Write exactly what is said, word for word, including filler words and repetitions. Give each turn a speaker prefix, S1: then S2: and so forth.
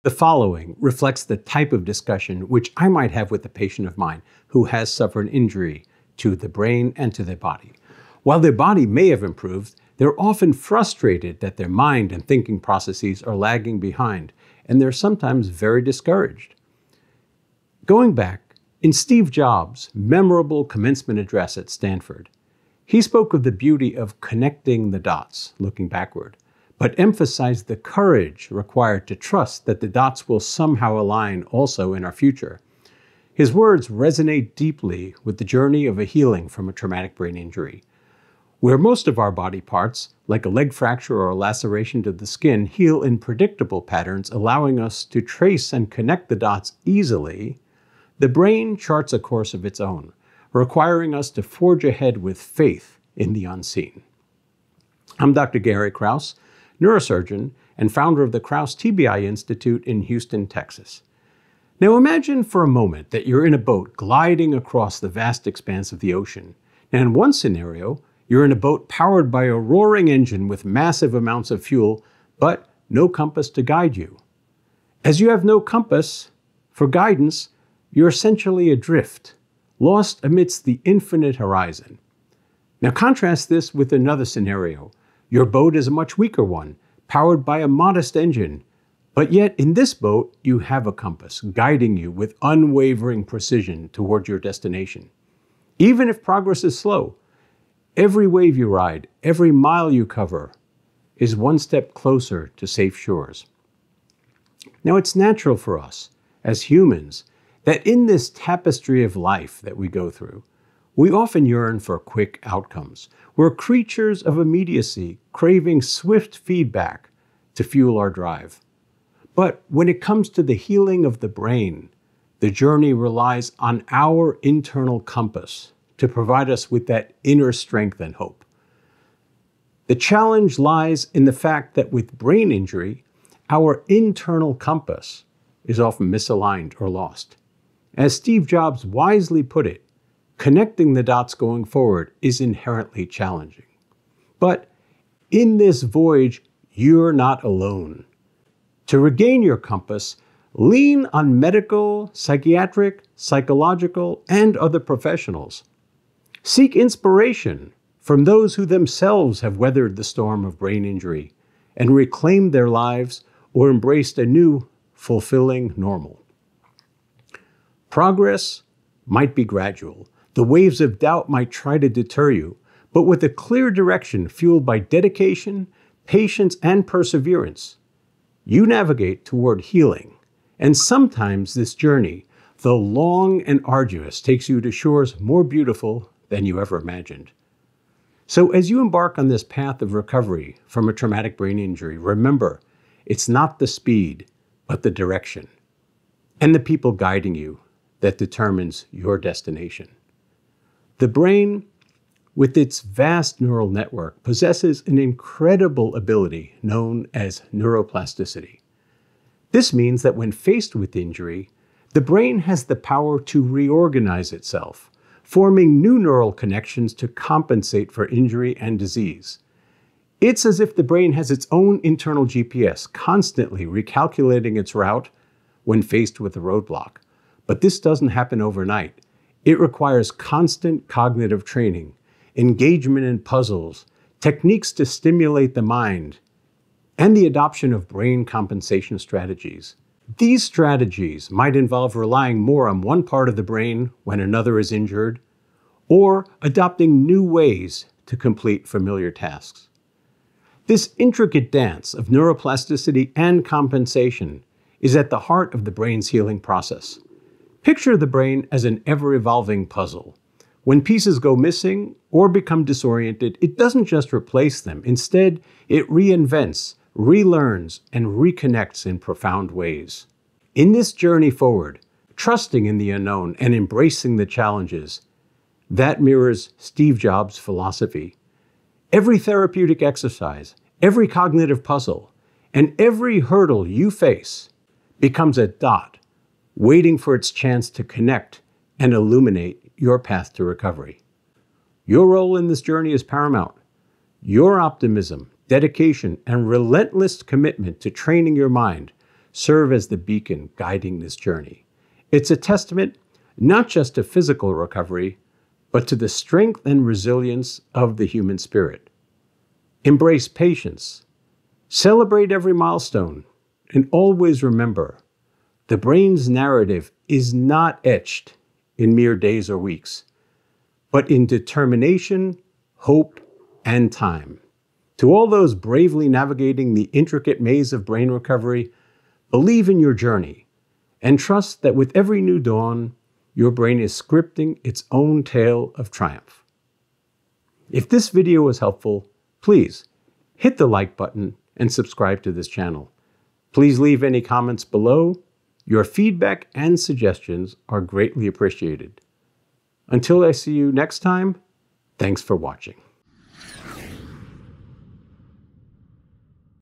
S1: The following reflects the type of discussion which I might have with a patient of mine who has suffered injury to the brain and to their body. While their body may have improved, they're often frustrated that their mind and thinking processes are lagging behind, and they're sometimes very discouraged. Going back, in Steve Jobs' memorable commencement address at Stanford, he spoke of the beauty of connecting the dots, looking backward, but emphasized the courage required to trust that the dots will somehow align also in our future. His words resonate deeply with the journey of a healing from a traumatic brain injury, where most of our body parts, like a leg fracture or a laceration to the skin, heal in predictable patterns, allowing us to trace and connect the dots easily. The brain charts a course of its own, requiring us to forge ahead with faith in the unseen. I'm Doctor Gary Kraus, neurosurgeon and founder of the Kraus T B I Institute in Houston, Texas. Now imagine for a moment that you're in a boat gliding across the vast expanse of the ocean. And in one scenario, you're in a boat powered by a roaring engine with massive amounts of fuel, but no compass to guide you. As you have no compass for guidance, you're essentially adrift, lost amidst the infinite horizon. Now contrast this with another scenario. Your boat is a much weaker one, powered by a modest engine, but yet in this boat you have a compass guiding you with unwavering precision toward your destination. Even if progress is slow, every wave you ride, every mile you cover, is one step closer to safe shores. Now it's natural for us, as humans, that in this tapestry of life that we go through, we often yearn for quick outcomes. We're creatures of immediacy, craving swift feedback to fuel our drive. But when it comes to the healing of the brain, the journey relies on our internal compass to provide us with that inner strength and hope. The challenge lies in the fact that with brain injury, our internal compass is often misaligned or lost. As Steve Jobs wisely put it, connecting the dots going forward is inherently challenging. But in this voyage, you're not alone. To regain your compass, lean on medical, psychiatric, psychological, and other professionals. Seek inspiration from those who themselves have weathered the storm of brain injury and reclaimed their lives or embraced a new, fulfilling normal. Progress might be gradual. The waves of doubt might try to deter you, but with a clear direction fueled by dedication, patience, and perseverance, you navigate toward healing. And sometimes this journey, though long and arduous, takes you to shores more beautiful than you ever imagined. So as you embark on this path of recovery from a traumatic brain injury, remember, it's not the speed, but the direction and the people guiding you that determines your destination. The brain, with its vast neural network, possesses an incredible ability known as neuroplasticity. This means that when faced with injury, the brain has the power to reorganize itself, forming new neural connections to compensate for injury and disease. It's as if the brain has its own internal G P S, constantly recalculating its route when faced with a roadblock. But this doesn't happen overnight. It requires constant cognitive training, engagement in puzzles, techniques to stimulate the mind, and the adoption of brain compensation strategies. These strategies might involve relying more on one part of the brain when another is injured, or adopting new ways to complete familiar tasks. This intricate dance of neuroplasticity and compensation is at the heart of the brain's healing process. Picture the brain as an ever-evolving puzzle. When pieces go missing or become disoriented, it doesn't just replace them. Instead, it reinvents, relearns, and reconnects in profound ways. In this journey forward, trusting in the unknown and embracing the challenges, that mirrors Steve Jobs' philosophy. Every therapeutic exercise, every cognitive puzzle, and every hurdle you face becomes a dot waiting for its chance to connect and illuminate your path to recovery. Your role in this journey is paramount. Your optimism, dedication, and relentless commitment to training your mind serve as the beacon guiding this journey. It's a testament not just to physical recovery, but to the strength and resilience of the human spirit. Embrace patience, celebrate every milestone, and always remember, the brain's narrative is not etched in mere days or weeks, but in determination, hope, and time. To all those bravely navigating the intricate maze of brain recovery, believe in your journey and trust that with every new dawn, your brain is scripting its own tale of triumph. If this video was helpful, please hit the like button and subscribe to this channel. Please leave any comments below. Your feedback and suggestions are greatly appreciated. Until I see you next time, thanks for watching.